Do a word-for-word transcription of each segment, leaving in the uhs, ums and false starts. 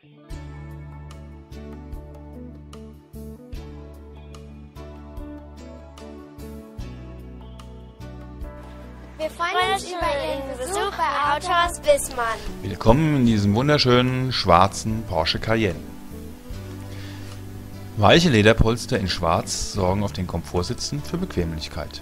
Wir freuen uns über Ihren Besuch bei Autohaus Wissmann. Willkommen in diesem wunderschönen schwarzen Porsche Cayenne. Weiche Lederpolster in Schwarz sorgen auf den Komfortsitzen für Bequemlichkeit.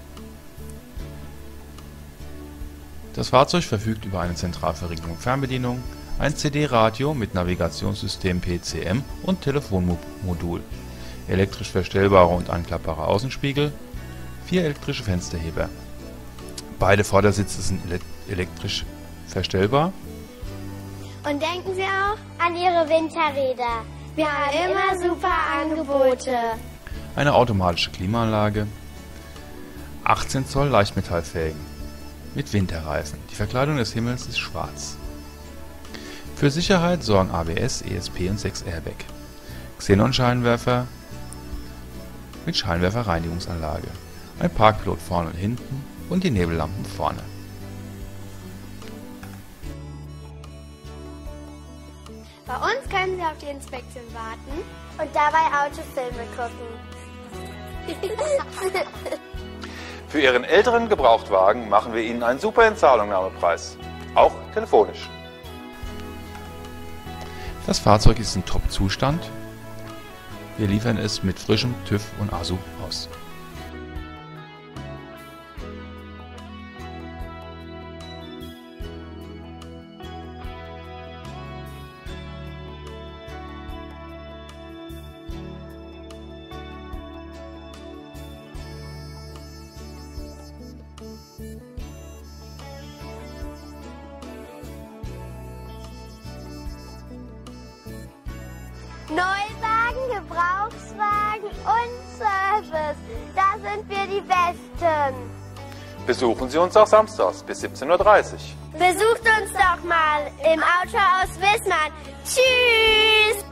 Das Fahrzeug verfügt über eine Zentralverriegelung Fernbedienung, ein C D-Radio mit Navigationssystem P C M und Telefonmodul, elektrisch verstellbare und anklappbare Außenspiegel, vier elektrische Fensterheber. Beide Vordersitze sind elektrisch verstellbar. Und denken Sie auch an Ihre Winterräder. Wir haben immer super Angebote. Eine automatische Klimaanlage, achtzehn Zoll Leichtmetallfelgen mit Winterreifen. Die Verkleidung des Himmels ist schwarz. Für Sicherheit sorgen A B S, E S P und sechs Airbag. Xenon-Scheinwerfer mit Scheinwerferreinigungsanlage. Ein Parkpilot vorne und hinten und die Nebellampen vorne. Bei uns können Sie auf die Inspektion warten und dabei Autofilme gucken. Für Ihren älteren Gebrauchtwagen machen wir Ihnen einen super Entzahlungnahmepreis. Auch telefonisch. Das Fahrzeug ist in Top-Zustand. Wir liefern es mit frischem TÜV und A S U aus. Neuwagen, Gebrauchswagen und Service. Da sind wir die Besten. Besuchen Sie uns auch samstags bis siebzehn Uhr dreißig. Besucht uns doch mal im Autohaus Wissmann. Tschüss!